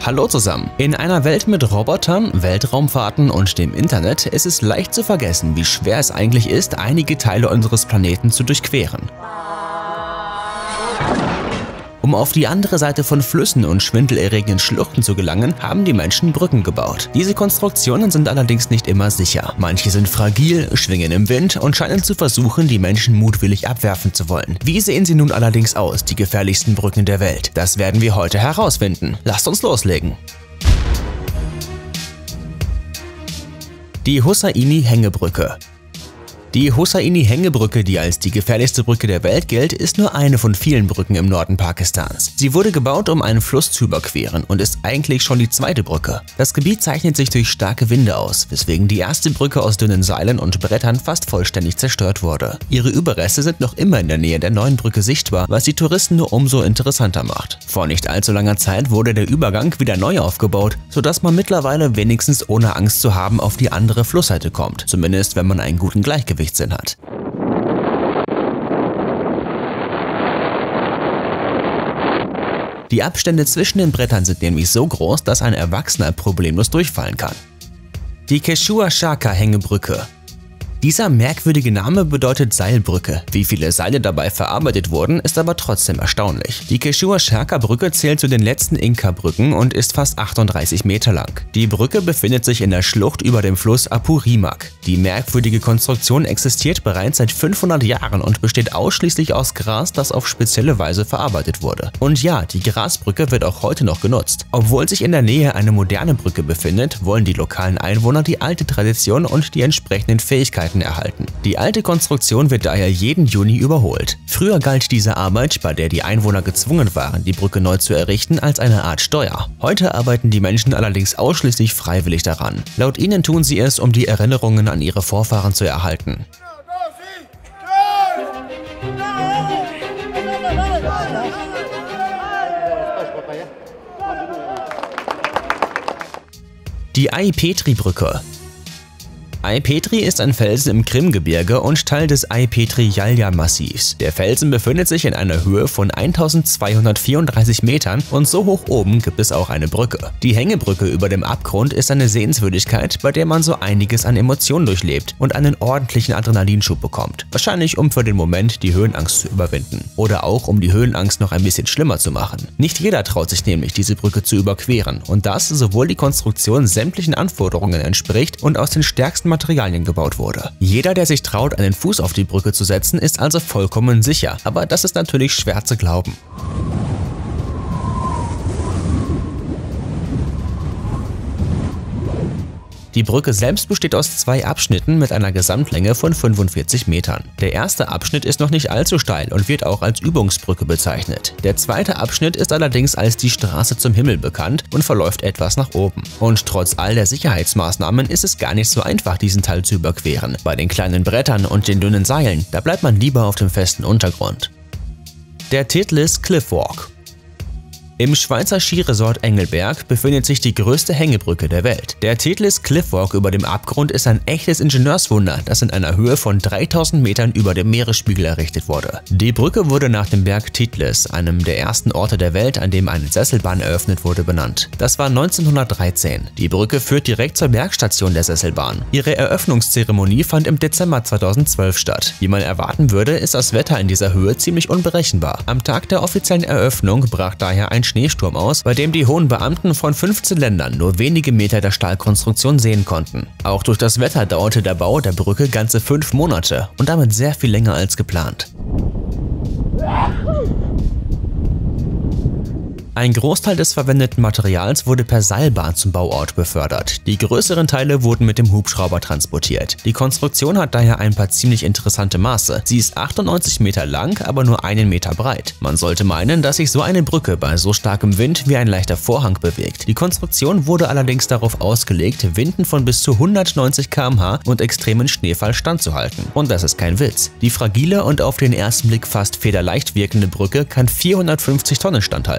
Hallo zusammen! In einer Welt mit Robotern, Weltraumfahrten und dem Internet ist es leicht zu vergessen, wie schwer es eigentlich ist, einige Teile unseres Planeten zu durchqueren. Um auf die andere Seite von Flüssen und schwindelerregenden Schluchten zu gelangen, haben die Menschen Brücken gebaut. Diese Konstruktionen sind allerdings nicht immer sicher. Manche sind fragil, schwingen im Wind und scheinen zu versuchen, die Menschen mutwillig abwerfen zu wollen. Wie sehen sie nun allerdings aus, die gefährlichsten Brücken der Welt? Das werden wir heute herausfinden. Lasst uns loslegen! Die Hussaini-Hängebrücke. Die Hussaini-Hängebrücke, die als die gefährlichste Brücke der Welt gilt, ist nur eine von vielen Brücken im Norden Pakistans. Sie wurde gebaut, um einen Fluss zu überqueren und ist eigentlich schon die zweite Brücke. Das Gebiet zeichnet sich durch starke Winde aus, weswegen die erste Brücke aus dünnen Seilen und Brettern fast vollständig zerstört wurde. Ihre Überreste sind noch immer in der Nähe der neuen Brücke sichtbar, was die Touristen nur umso interessanter macht. Vor nicht allzu langer Zeit wurde der Übergang wieder neu aufgebaut, sodass man mittlerweile wenigstens ohne Angst zu haben auf die andere Flussseite kommt, zumindest wenn man einen guten Gleichgewichtssinn hat. Die Abstände zwischen den Brettern sind nämlich so groß, dass ein Erwachsener problemlos durchfallen kann. Die Keshua-Shaka-Hängebrücke. Dieser merkwürdige Name bedeutet Seilbrücke. Wie viele Seile dabei verarbeitet wurden, ist aber trotzdem erstaunlich. Die Keshua-Shaka-Brücke zählt zu den letzten Inka-Brücken und ist fast 38 Meter lang. Die Brücke befindet sich in der Schlucht über dem Fluss Apurimac. Die merkwürdige Konstruktion existiert bereits seit 500 Jahren und besteht ausschließlich aus Gras, das auf spezielle Weise verarbeitet wurde. Und ja, die Grasbrücke wird auch heute noch genutzt. Obwohl sich in der Nähe eine moderne Brücke befindet, wollen die lokalen Einwohner die alte Tradition und die entsprechenden Fähigkeiten erhalten. Die alte Konstruktion wird daher jeden Juni überholt. Früher galt diese Arbeit, bei der die Einwohner gezwungen waren, die Brücke neu zu errichten, als eine Art Steuer. Heute arbeiten die Menschen allerdings ausschließlich freiwillig daran. Laut ihnen tun sie es, um die Erinnerungen an ihre Vorfahren zu erhalten. Die Ai-Petri-Brücke. Ai-Petri ist ein Felsen im Krimgebirge und Teil des Ai-Petri-Jalja-Massivs. Der Felsen befindet sich in einer Höhe von 1234 Metern und so hoch oben gibt es auch eine Brücke. Die Hängebrücke über dem Abgrund ist eine Sehenswürdigkeit, bei der man so einiges an Emotionen durchlebt und einen ordentlichen Adrenalinschub bekommt. Wahrscheinlich, um für den Moment die Höhenangst zu überwinden. Oder auch, um die Höhenangst noch ein bisschen schlimmer zu machen. Nicht jeder traut sich nämlich, diese Brücke zu überqueren und das, obwohl die Konstruktion sämtlichen Anforderungen entspricht und aus den stärksten Materialien gebaut wurde. Jeder, der sich traut, einen Fuß auf die Brücke zu setzen, ist also vollkommen sicher, aber das ist natürlich schwer zu glauben. Die Brücke selbst besteht aus zwei Abschnitten mit einer Gesamtlänge von 45 Metern. Der erste Abschnitt ist noch nicht allzu steil und wird auch als Übungsbrücke bezeichnet. Der zweite Abschnitt ist allerdings als die Straße zum Himmel bekannt und verläuft etwas nach oben. Und trotz all der Sicherheitsmaßnahmen ist es gar nicht so einfach, diesen Teil zu überqueren. Bei den kleinen Brettern und den dünnen Seilen, da bleibt man lieber auf dem festen Untergrund. Der Titlis Cliff Walk. Im Schweizer Skiresort Engelberg befindet sich die größte Hängebrücke der Welt. Der Titlis Cliff Walk über dem Abgrund ist ein echtes Ingenieurswunder, das in einer Höhe von 3000 Metern über dem Meeresspiegel errichtet wurde. Die Brücke wurde nach dem Berg Titlis, einem der ersten Orte der Welt, an dem eine Sesselbahn eröffnet wurde, benannt. Das war 1913. Die Brücke führt direkt zur Bergstation der Sesselbahn. Ihre Eröffnungszeremonie fand im Dezember 2012 statt. Wie man erwarten würde, ist das Wetter in dieser Höhe ziemlich unberechenbar. Am Tag der offiziellen Eröffnung brach daher ein Schneesturm aus, bei dem die hohen Beamten von 15 Ländern nur wenige Meter der Stahlkonstruktion sehen konnten. Auch durch das Wetter dauerte der Bau der Brücke ganze 5 Monate und damit sehr viel länger als geplant. Ein Großteil des verwendeten Materials wurde per Seilbahn zum Bauort befördert. Die größeren Teile wurden mit dem Hubschrauber transportiert. Die Konstruktion hat daher ein paar ziemlich interessante Maße. Sie ist 98 Meter lang, aber nur 1 Meter breit. Man sollte meinen, dass sich so eine Brücke bei so starkem Wind wie ein leichter Vorhang bewegt. Die Konstruktion wurde allerdings darauf ausgelegt, Winden von bis zu 190 km/h und extremen Schneefall standzuhalten. Und das ist kein Witz. Die fragile und auf den ersten Blick fast federleicht wirkende Brücke kann 450 Tonnen standhalten. In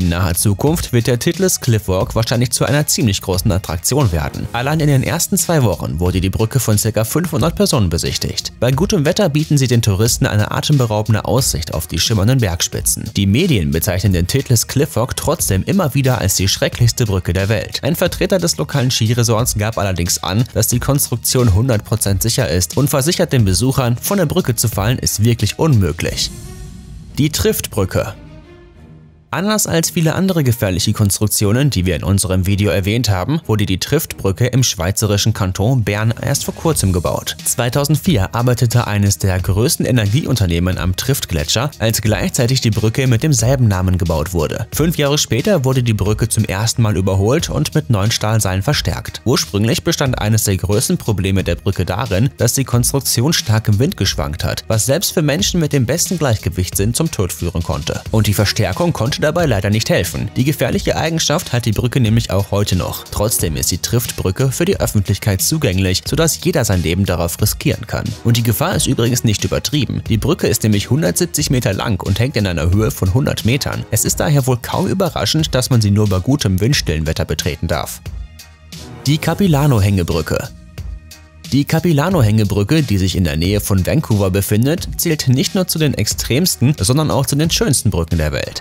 In naher Zukunft wird der Titlis Cliffwalk wahrscheinlich zu einer ziemlich großen Attraktion werden. Allein in den ersten 2 Wochen wurde die Brücke von ca. 500 Personen besichtigt. Bei gutem Wetter bieten sie den Touristen eine atemberaubende Aussicht auf die schimmernden Bergspitzen. Die Medien bezeichnen den Titlis Cliffwalk trotzdem immer wieder als die schrecklichste Brücke der Welt. Ein Vertreter des lokalen Skiresorts gab allerdings an, dass die Konstruktion 100% sicher ist und versichert den Besuchern, von der Brücke zu fallen ist wirklich unmöglich. Die Triftbrücke. Anders als viele andere gefährliche Konstruktionen, die wir in unserem Video erwähnt haben, wurde die Triftbrücke im schweizerischen Kanton Bern erst vor kurzem gebaut. 2004 arbeitete eines der größten Energieunternehmen am Triftgletscher, als gleichzeitig die Brücke mit demselben Namen gebaut wurde. 5 Jahre später wurde die Brücke zum ersten Mal überholt und mit neuen Stahlseilen verstärkt. Ursprünglich bestand eines der größten Probleme der Brücke darin, dass die Konstruktion stark im Wind geschwankt hat, was selbst für Menschen mit dem besten Gleichgewichtssinn zum Tod führen konnte. Und die Verstärkung konnte dabei leider nicht helfen. Die gefährliche Eigenschaft hat die Brücke nämlich auch heute noch. Trotzdem ist die Triftbrücke für die Öffentlichkeit zugänglich, sodass jeder sein Leben darauf riskieren kann. Und die Gefahr ist übrigens nicht übertrieben. Die Brücke ist nämlich 170 Meter lang und hängt in einer Höhe von 100 Metern. Es ist daher wohl kaum überraschend, dass man sie nur bei gutem windstillen Wetter betreten darf. Die Capilano-Hängebrücke. Die Capilano-Hängebrücke, die sich in der Nähe von Vancouver befindet, zählt nicht nur zu den extremsten, sondern auch zu den schönsten Brücken der Welt.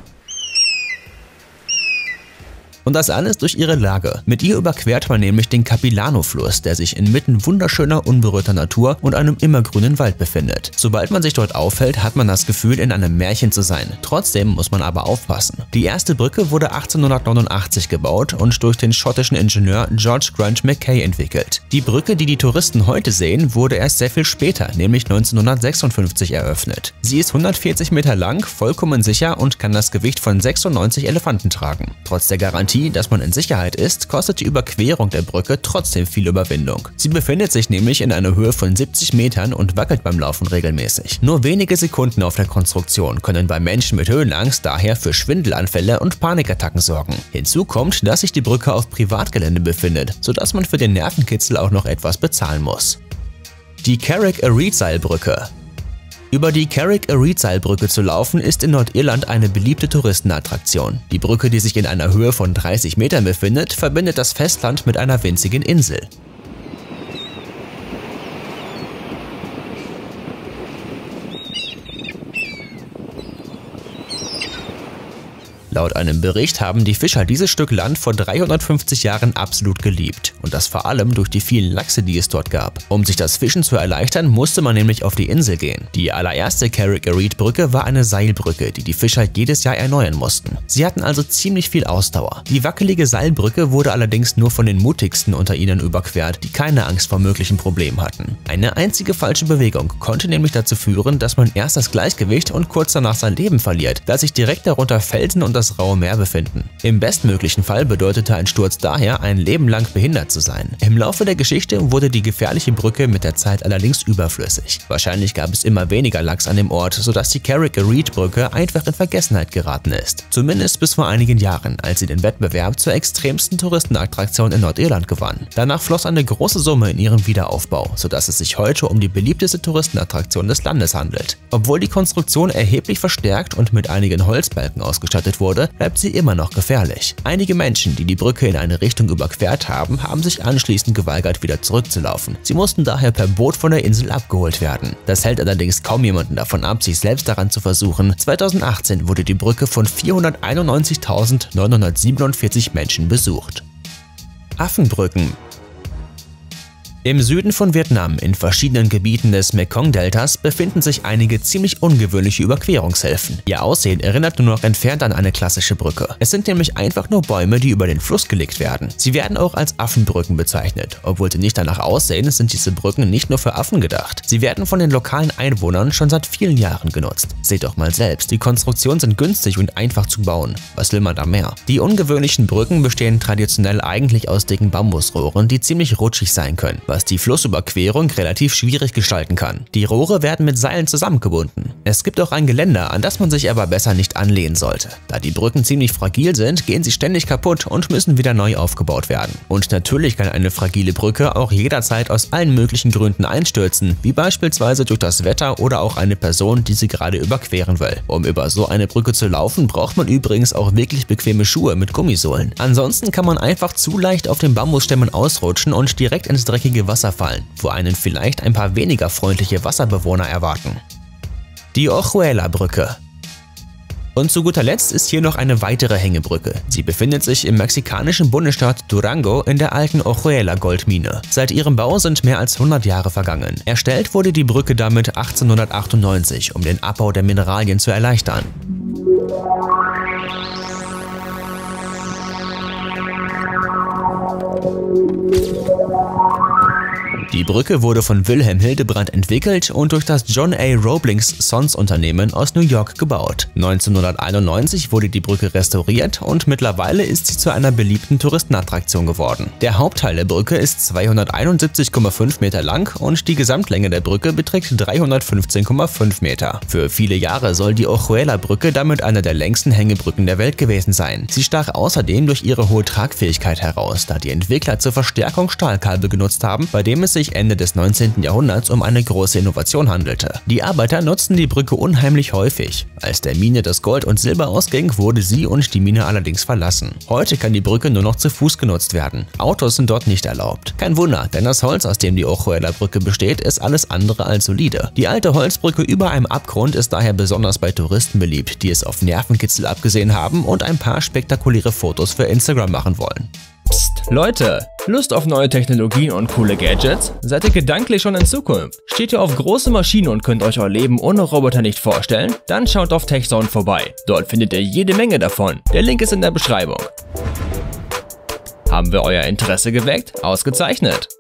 Und das alles durch ihre Lage. Mit ihr überquert man nämlich den Capilano-Fluss, der sich inmitten wunderschöner, unberührter Natur und einem immergrünen Wald befindet. Sobald man sich dort aufhält, hat man das Gefühl, in einem Märchen zu sein. Trotzdem muss man aber aufpassen. Die erste Brücke wurde 1889 gebaut und durch den schottischen Ingenieur George Grant Mackay entwickelt. Die Brücke, die die Touristen heute sehen, wurde erst sehr viel später, nämlich 1956 eröffnet. Sie ist 140 Meter lang, vollkommen sicher und kann das Gewicht von 96 Elefanten tragen. Trotz der Garantie, dass man in Sicherheit ist, kostet die Überquerung der Brücke trotzdem viel Überwindung. Sie befindet sich nämlich in einer Höhe von 70 Metern und wackelt beim Laufen regelmäßig. Nur wenige Sekunden auf der Konstruktion können bei Menschen mit Höhenangst daher für Schwindelanfälle und Panikattacken sorgen. Hinzu kommt, dass sich die Brücke auf Privatgelände befindet, sodass man für den Nervenkitzel auch noch etwas bezahlen muss. Die Carrick-a-Reid-Seilbrücke. Über die Carrick-a-Reid-Seilbrücke zu laufen, ist in Nordirland eine beliebte Touristenattraktion. Die Brücke, die sich in einer Höhe von 30 Metern befindet, verbindet das Festland mit einer winzigen Insel. Laut einem Bericht haben die Fischer dieses Stück Land vor 350 Jahren absolut geliebt und das vor allem durch die vielen Lachse, die es dort gab. Um sich das Fischen zu erleichtern, musste man nämlich auf die Insel gehen. Die allererste Carrick-a-Reid-Brücke war eine Seilbrücke, die die Fischer jedes Jahr erneuern mussten. Sie hatten also ziemlich viel Ausdauer. Die wackelige Seilbrücke wurde allerdings nur von den mutigsten unter ihnen überquert, die keine Angst vor möglichen Problemen hatten. Eine einzige falsche Bewegung konnte nämlich dazu führen, dass man erst das Gleichgewicht und kurz danach sein Leben verliert, da sich direkt darunter Felsen und das raue Meer befinden. Im bestmöglichen Fall bedeutete ein Sturz daher, ein Leben lang behindert zu sein. Im Laufe der Geschichte wurde die gefährliche Brücke mit der Zeit allerdings überflüssig. Wahrscheinlich gab es immer weniger Lachs an dem Ort, sodass die Carrick-a-Reid-Brücke einfach in Vergessenheit geraten ist. Zumindest bis vor einigen Jahren, als sie den Wettbewerb zur extremsten Touristenattraktion in Nordirland gewann. Danach floss eine große Summe in ihren Wiederaufbau, sodass es sich heute um die beliebteste Touristenattraktion des Landes handelt. Obwohl die Konstruktion erheblich verstärkt und mit einigen Holzbalken ausgestattet wurde, bleibt sie immer noch gefährlich. Einige Menschen, die die Brücke in eine Richtung überquert haben, haben sich anschließend geweigert, wieder zurückzulaufen. Sie mussten daher per Boot von der Insel abgeholt werden. Das hält allerdings kaum jemanden davon ab, sich selbst daran zu versuchen. 2018 wurde die Brücke von 491.947 Menschen besucht. Affenbrücken. Im Süden von Vietnam, in verschiedenen Gebieten des Mekong-Deltas, befinden sich einige ziemlich ungewöhnliche Überquerungshilfen. Ihr Aussehen erinnert nur noch entfernt an eine klassische Brücke. Es sind nämlich einfach nur Bäume, die über den Fluss gelegt werden. Sie werden auch als Affenbrücken bezeichnet. Obwohl sie nicht danach aussehen, sind diese Brücken nicht nur für Affen gedacht. Sie werden von den lokalen Einwohnern schon seit vielen Jahren genutzt. Seht doch mal selbst, die Konstruktionen sind günstig und einfach zu bauen. Was will man da mehr? Die ungewöhnlichen Brücken bestehen traditionell eigentlich aus dicken Bambusrohren, die ziemlich rutschig sein können. was die Flussüberquerung relativ schwierig gestalten kann. Die Rohre werden mit Seilen zusammengebunden. Es gibt auch ein Geländer, an das man sich aber besser nicht anlehnen sollte. Da die Brücken ziemlich fragil sind, gehen sie ständig kaputt und müssen wieder neu aufgebaut werden. Und natürlich kann eine fragile Brücke auch jederzeit aus allen möglichen Gründen einstürzen, wie beispielsweise durch das Wetter oder auch eine Person, die sie gerade überqueren will. Um über so eine Brücke zu laufen, braucht man übrigens auch wirklich bequeme Schuhe mit Gummisohlen. Ansonsten kann man einfach zu leicht auf den Bambusstämmen ausrutschen und direkt ins dreckige Wasser fallen, wo einen vielleicht ein paar weniger freundliche Wasserbewohner erwarten. Die Ojuela-Brücke. Und zu guter Letzt ist hier noch eine weitere Hängebrücke. Sie befindet sich im mexikanischen Bundesstaat Durango in der alten Ojuela-Goldmine. Seit ihrem Bau sind mehr als 100 Jahre vergangen. Erstellt wurde die Brücke damit 1898, um den Abbau der Mineralien zu erleichtern. Die Brücke wurde von Wilhelm Hildebrandt entwickelt und durch das John A. Roeblings Sons Unternehmen aus New York gebaut. 1991 wurde die Brücke restauriert und mittlerweile ist sie zu einer beliebten Touristenattraktion geworden. Der Hauptteil der Brücke ist 271,5 Meter lang und die Gesamtlänge der Brücke beträgt 315,5 Meter. Für viele Jahre soll die Ojuela-Brücke damit eine der längsten Hängebrücken der Welt gewesen sein. Sie stach außerdem durch ihre hohe Tragfähigkeit heraus, da die Entwickler zur Verstärkung Stahlkabel genutzt haben, bei dem es sich Ende des 19. Jahrhunderts um eine große Innovation handelte. Die Arbeiter nutzten die Brücke unheimlich häufig. Als der Mine das Gold und Silber ausging, wurde sie und die Mine allerdings verlassen. Heute kann die Brücke nur noch zu Fuß genutzt werden. Autos sind dort nicht erlaubt. Kein Wunder, denn das Holz, aus dem die Ojuela-Brücke besteht, ist alles andere als solide. Die alte Holzbrücke über einem Abgrund ist daher besonders bei Touristen beliebt, die es auf Nervenkitzel abgesehen haben und ein paar spektakuläre Fotos für Instagram machen wollen. Psst, Leute! Lust auf neue Technologien und coole Gadgets? Seid ihr gedanklich schon in Zukunft? Steht ihr auf große Maschinen und könnt euch euer Leben ohne Roboter nicht vorstellen? Dann schaut auf TechZone vorbei. Dort findet ihr jede Menge davon. Der Link ist in der Beschreibung. Haben wir euer Interesse geweckt? Ausgezeichnet!